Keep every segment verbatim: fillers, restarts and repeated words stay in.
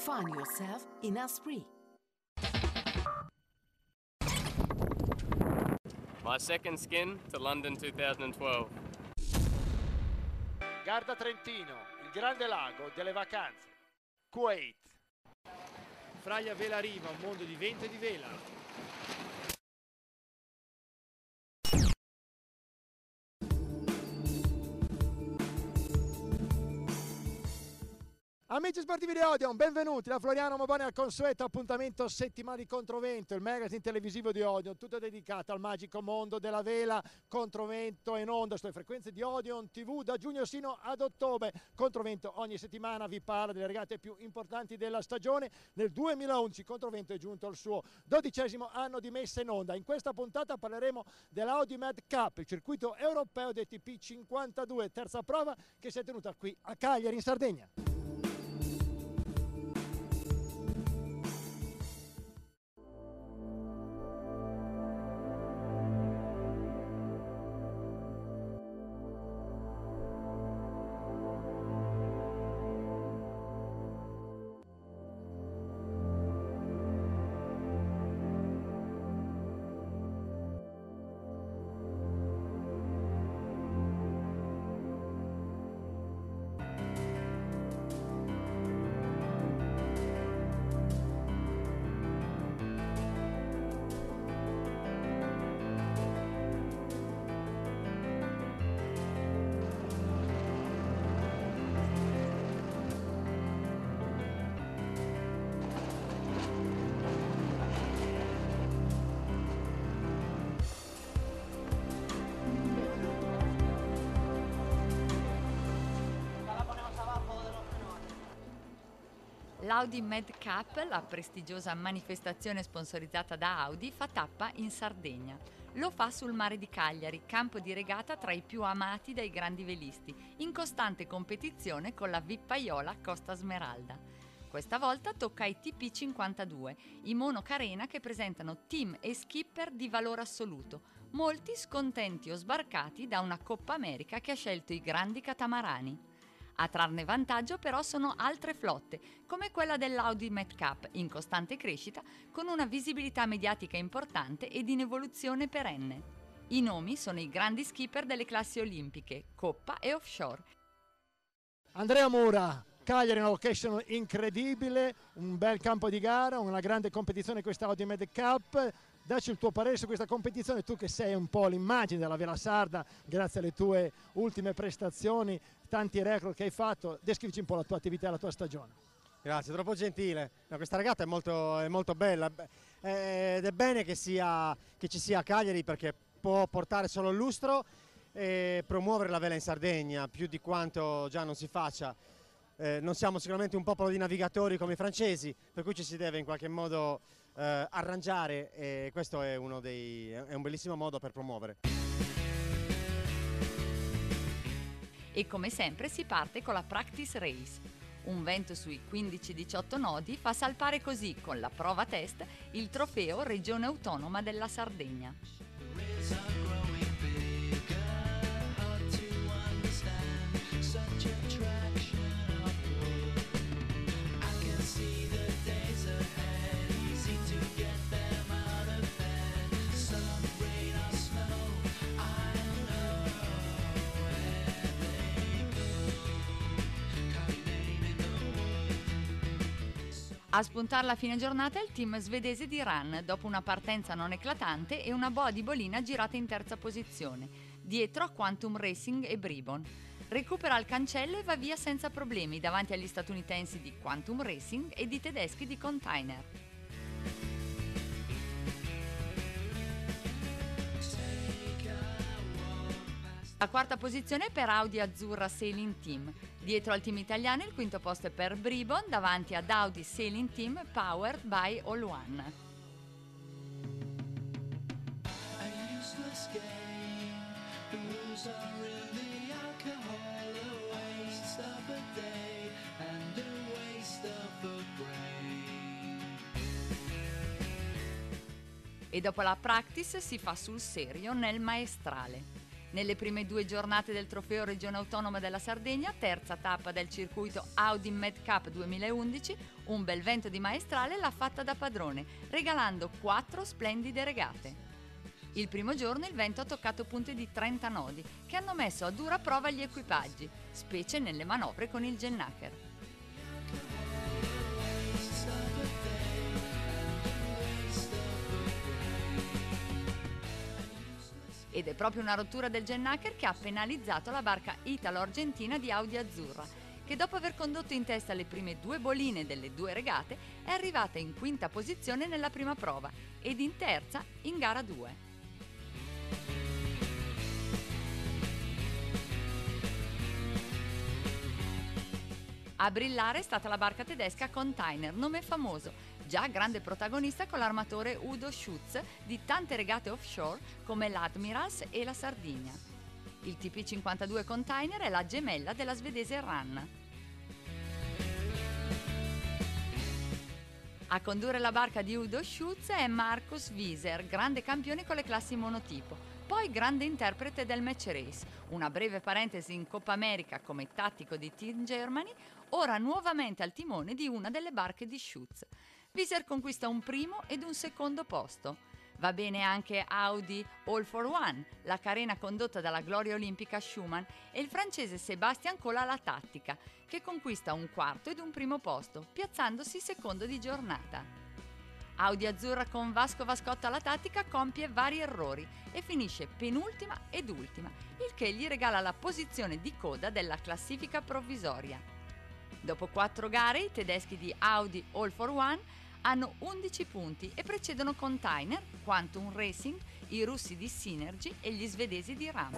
Find yourself in Esprit. My second skin to London twenty twelve. Garda Trentino, il grande lago delle vacanze. Kuwait. Fraglia Vela Riva, un mondo di vento e di vela. Amici sportivi di Odeon, benvenuti da Floriano Moboni al consueto appuntamento settimanale di Controvento, il magazine televisivo di Odeon, tutto dedicato al magico mondo della vela. Controvento è in onda sulle frequenze di Odeon tivù da giugno sino ad ottobre. Controvento ogni settimana vi parla delle regate più importanti della stagione. Nel duemilaundici Controvento è giunto al suo dodicesimo anno di messa in onda. In questa puntata parleremo dell'Audi Med Cup, il circuito europeo dei T P cinquantadue, terza prova che si è tenuta qui a Cagliari in Sardegna. L'Audi Med Cup, la prestigiosa manifestazione sponsorizzata da Audi, fa tappa in Sardegna. Lo fa sul mare di Cagliari, campo di regata tra i più amati dai grandi velisti, in costante competizione con la vippaiola Costa Smeralda. Questa volta tocca ai T P cinquantadue, i monocarena che presentano team e skipper di valore assoluto, molti scontenti o sbarcati da una Coppa America che ha scelto i grandi catamarani. A trarne vantaggio però sono altre flotte, come quella dell'Audi Med Cup, in costante crescita, con una visibilità mediatica importante ed in evoluzione perenne. I nomi sono i grandi skipper delle classi olimpiche, Coppa e Offshore. Andrea Mura, Cagliari, una location incredibile, un bel campo di gara, una grande competizione questa Audi Med Cup. Dacci il tuo parere su questa competizione, tu che sei un po' l'immagine della vela sarda grazie alle tue ultime prestazioni, tanti record che hai fatto. Descrivici un po' la tua attività e la tua stagione. Grazie, troppo gentile. No, questa regata è molto, è molto bella ed è bene che, sia, che ci sia a Cagliari, perché può portare solo il lustro e promuovere la vela in Sardegna più di quanto già non si faccia. Eh, non siamo sicuramente un popolo di navigatori come i francesi, per cui ci si deve in qualche modo eh, arrangiare, e questo è, uno dei, è un bellissimo modo per promuovere. E come sempre si parte con la Practice Race. Un vento sui quindici diciotto nodi fa salpare così, con la prova test, il trofeo Regione Autonoma della Sardegna. A spuntarla a fine giornata è il team svedese di Run, dopo una partenza non eclatante e una boa di bolina girata in terza posizione, dietro a Quantum Racing e Bribon. Recupera il cancello e va via senza problemi davanti agli statunitensi di Quantum Racing e di tedeschi di Container. La quarta posizione è per Audi Azzurra Sailing Team. Dietro al team italiano il quinto posto è per Bribon, davanti ad Audi Sailing Team Powered by All One. E dopo la practice si fa sul serio nel maestrale. Nelle prime due giornate del trofeo Regione Autonoma della Sardegna, terza tappa del circuito Audi Med Cup duemilaundici, un bel vento di maestrale l'ha fatta da padrone, regalando quattro splendide regate. Il primo giorno il vento ha toccato punte di trenta nodi, che hanno messo a dura prova gli equipaggi, specie nelle manovre con il Gennaker. Ed è proprio una rottura del Gennaker che ha penalizzato la barca italo-argentina di Audi Azzurra, che dopo aver condotto in testa le prime due boline delle due regate è arrivata in quinta posizione nella prima prova ed in terza in gara due. A brillare è stata la barca tedesca Container, nome famoso, già grande protagonista con l'armatore Udo Schutz di tante regate offshore come l'Admirals e la Sardinia. Il T P cinquantadue Container è la gemella della svedese Rann. A condurre la barca di Udo Schutz è Markus Wieser, grande campione con le classi monotipo, poi grande interprete del match race, una breve parentesi in Coppa America come tattico di Team Germany, ora nuovamente al timone di una delle barche di Schutz. Wieser conquista un primo ed un secondo posto. Va bene anche Audi All for One, la carena condotta dalla gloria olimpica Schumann, e il francese Sébastien Cola alla tattica, che conquista un quarto ed un primo posto, piazzandosi secondo di giornata. Audi Azzurra con Vasco Vascotta alla tattica compie vari errori e finisce penultima ed ultima, il che gli regala la posizione di coda della classifica provvisoria. Dopo quattro gare i tedeschi di Audi All for One hanno undici punti e precedono Container, Quantum Racing, i russi di Synergy e gli svedesi di Ram.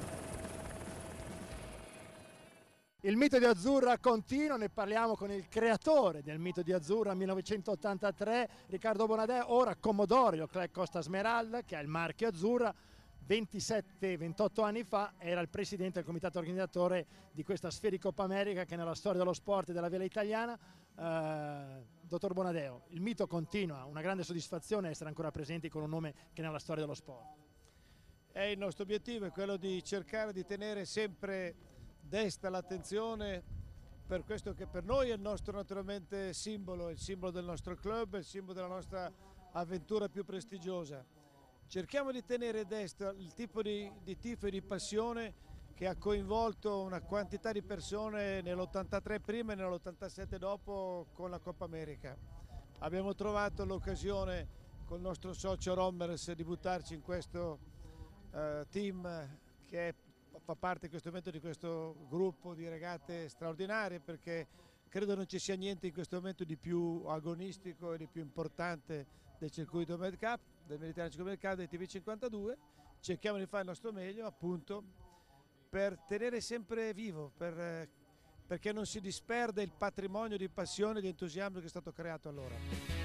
Il mito di Azzurra continua, ne parliamo con il creatore del mito di Azzurra millenovecentottantatré, Riccardo Bonadè, ora commodorio Club Costa Smeralda, che ha il marchio Azzurra. ventisette ventotto anni fa era il presidente del comitato organizzatore di questa Sfericopa America che nella storia dello sport e della vela italiana. Eh, dottor Bonadeo, il mito continua, una grande soddisfazione essere ancora presenti con un nome che nella storia dello sport. E il nostro obiettivo è quello di cercare di tenere sempre desta l'attenzione per questo che per noi è il nostro naturalmente simbolo, il simbolo del nostro club, il simbolo della nostra avventura più prestigiosa. Cerchiamo di tenere desta il tipo di, di tifo e di passione che ha coinvolto una quantità di persone nell'ottantatré prima e nell'ottantasette dopo con la Coppa America. Abbiamo trovato l'occasione col nostro socio Rommers di buttarci in questo uh, team che è, fa parte in questo momento di questo gruppo di regate straordinarie, perché credo non ci sia niente in questo momento di più agonistico e di più importante del circuito Med Cup, del Mediterraneo Med Cup, del T V cinquantadue. Cerchiamo di fare il nostro meglio appunto per tenere sempre vivo, per, perché non si disperde il patrimonio di passione e di entusiasmo che è stato creato allora.